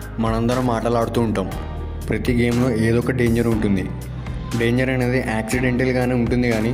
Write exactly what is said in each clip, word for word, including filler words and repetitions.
మనందరం ఆటలు ఆడుతూ ఉంటాం. ప్రతి గేమ్లో ఏదో ఒక డేంజర్ ఉంటుంది. డేంజర్ అనేది యాక్సిడెంటల్గానే ఉంటుంది, కానీ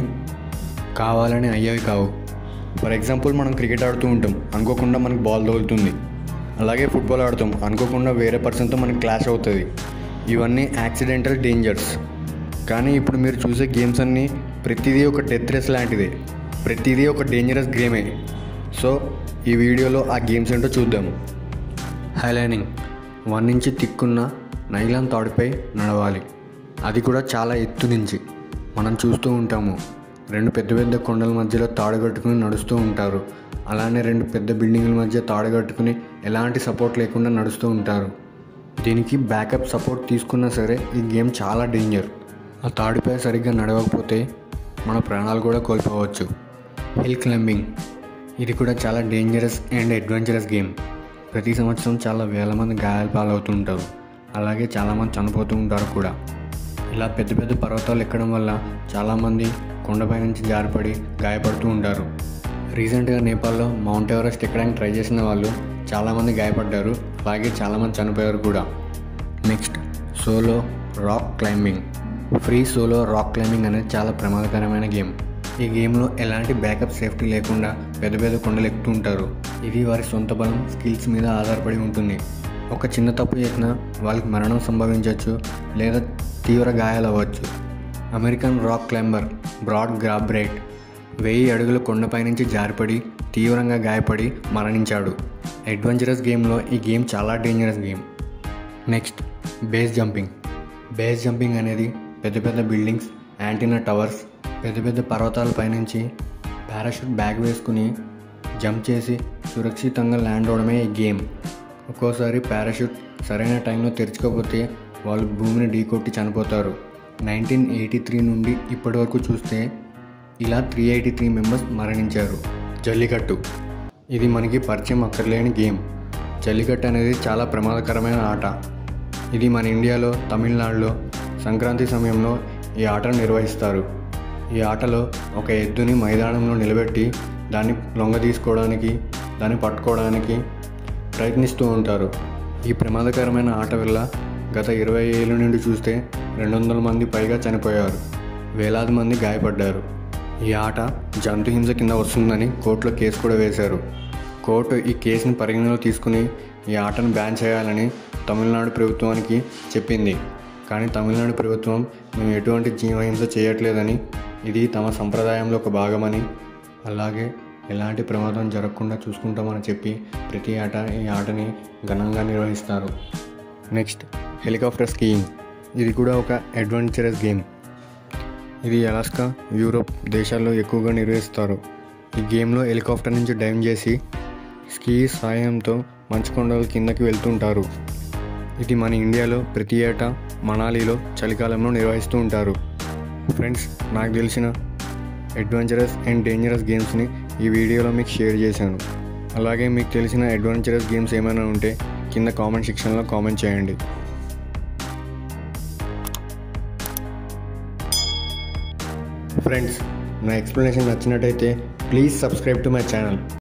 కావాలని అయ్యేవి కావు. ఫర్ ఎగ్జాంపుల్, మనం క్రికెట్ ఆడుతూ ఉంటాం, అనుకోకుండా మనకు బాల్ తగులుతుంది. అలాగే ఫుట్బాల్ ఆడుతాం, అనుకోకుండా వేరే పర్సన్తో మనకి క్లాష్ అవుతుంది. ఇవన్నీ యాక్సిడెంటల్ డేంజర్స్. కానీ ఇప్పుడు మీరు చూసే గేమ్స్ అన్నీ ప్రతిదీ ఒక డెత్ రేస్ లాంటిదే, ప్రతిదీ ఒక డేంజరస్ గేమే. సో ఈ వీడియోలో ఆ గేమ్స్ ఏంటో చూద్దాం. హైలైనింగ్. వన్ ఇంచ్ తిక్కున్న నైలాన్ తాడుపై నడవాలి, అది కూడా చాలా ఎత్తు నుంచి. మనం చూస్తూ ఉంటాము, రెండు పెద్ద పెద్ద కొండల మధ్యలో తాడు కట్టుకుని నడుస్తూ ఉంటారు. అలానే రెండు పెద్ద బిల్డింగ్ల మధ్య తాడు కట్టుకుని ఎలాంటి సపోర్ట్ లేకుండా నడుస్తూ ఉంటారు. దీనికి బ్యాకప్ సపోర్ట్ తీసుకున్నా సరే ఈ గేమ్ చాలా డేంజర్. ఆ తాడుపై సరిగ్గా నడవకపోతే మన ప్రాణాలు కూడా కోల్పోవచ్చు. Hill climbing. ఇది కూడా చాలా డేంజరస్ అండ్ అడ్వెంచరస్ గేమ్. ప్రతి సంవత్సరం చాలా వేల మంది గాయాల పాలవుతూ ఉంటారు, అలాగే చాలామంది చనిపోతూ ఉంటారు కూడా. ఇలా పెద్ద పెద్ద పర్వతాలు ఎక్కడం వల్ల చాలామంది కొండపై నుంచి జారిపడి గాయపడుతూ ఉంటారు. రీసెంట్గా నేపాల్లో మౌంట్ ఎవరెస్ట్ ఎక్కడానికి ట్రై చేసిన వాళ్ళు చాలామంది గాయపడ్డారు, అలాగే చాలామంది చనిపోయారు కూడా. Next, solo rock climbing. Free solo rock climbing అనేది చాలా ప్రమాదకరమైన గేమ్. ఈ గేమ్లో ఎలాంటి బ్యాకప్ సేఫ్టీ లేకుండా పెద్ద పెద్ద కొండలు ఎక్కుతూ ఉంటారు. ఇది వారి సొంత బలం, స్కిల్స్ మీద ఆధారపడి ఉంటుంది. ఒక చిన్న తప్పు చేసినా వాళ్ళకి మరణం సంభవించవచ్చు లేదా తీవ్ర గాయాలు అవ్వచ్చు. American rock climber Brad Gobright వెయ్యి అడుగుల కొండపై నుంచి జారిపడి తీవ్రంగా గాయపడి మరణించాడు. అడ్వెంచరస్ గేమ్లో ఈ గేమ్ చాలా dangerous game. Next, base jumping. Base jumping అనేది పెద్ద పెద్ద బిల్డింగ్స్, యాంటీనా టవర్స్, పెద్ద పెద్ద పర్వతాలపై నుంచి పారాషూట్ బ్యాగ్ వేసుకుని జంప్ చేసి సురక్షితంగా ల్యాండ్ అవడమే ఈ గేమ్. ఒక్కోసారి పారాషూట్ సరైన టైంలో తెరుచుకోకపోతే వాళ్ళు భూమిని ఢీకొట్టి చనిపోతారు. నైన్టీన్ ఎయిటీ త్రీ నుండి ఇప్పటి వరకు చూస్తే ఇలా త్రీ ఎయిటీ త్రీ మెంబర్స్ మరణించారు. జల్లికట్టు. ఇది మనకి పరిచయం అక్కర్లేని గేమ్. జల్లికట్టు అనేది చాలా ప్రమాదకరమైన ఆట. ఇది మన ఇండియాలో తమిళనాడులో సంక్రాంతి సమయంలో ఈ ఆటను నిర్వహిస్తారు. ఈ ఆటలో ఒక ఎద్దుని మైదానంలో నిలబెట్టి దాన్ని లొంగ తీసుకోవడానికి, దాన్ని పట్టుకోవడానికి ప్రయత్నిస్తూ ఉంటారు. ఈ ప్రమాదకరమైన ఆట వల్ల గత ఇరవై ఏళ్ళ నుండి చూస్తే రెండు వందల మంది పైగా చనిపోయారు, వేలాది మంది గాయపడ్డారు. ఈ ఆట జంతు హింస కింద వస్తుందని కోర్టులో కేసు కూడా వేశారు. కోర్టు ఈ కేసుని పరిగణలో తీసుకుని ఈ ఆటను బ్యాన్ చేయాలని తమిళనాడు ప్రభుత్వానికి చెప్పింది. కానీ తమిళనాడు ప్రభుత్వం మేము ఎటువంటి జీవహింస చేయట్లేదని, ఇది తమ సంప్రదాయంలో ఒక భాగమని, అలాగే ఎలాంటి ప్రమాదం జరగకుండా చూసుకుంటామని చెప్పి ప్రతి ఏటా ఈ ఆటని ఘనంగా నిర్వహిస్తారు. Next, helicopter skiing. ఇది కూడా ఒక అడ్వెంచరస్ గేమ్. ఇది అలాస్కా, యూరోప్ దేశాల్లో ఎక్కువగా నిర్వహిస్తారు. ఈ గేమ్లో హెలికాప్టర్ నుంచి డైవ్ చేసి స్కీ సాయంతో మంచు కొండల కిందకి వెళ్తుంటారు. ఇది మన ఇండియాలో ప్రతి ఏటా మనాలిలో చలికాలంలో నిర్వహిస్తూ ఉంటారు. ఫ్రెండ్స్, నాకు తెలిసిన అడ్వెంచరస్ అండ్ డేంజరస్ గేమ్స్ని ఈ వీడియోలో మీకు షేర్ చేశాను. అలాగే మీకు తెలిసిన అడ్వెంచరస్ గేమ్స్ ఏమైనా ఉంటే కింద కామెంట్ సెక్షన్లో కామెంట్ చేయండి. ఫ్రెండ్స్, నా ఎక్స్ప్లెనేషన్ నచ్చినట్టయితే please subscribe to my channel.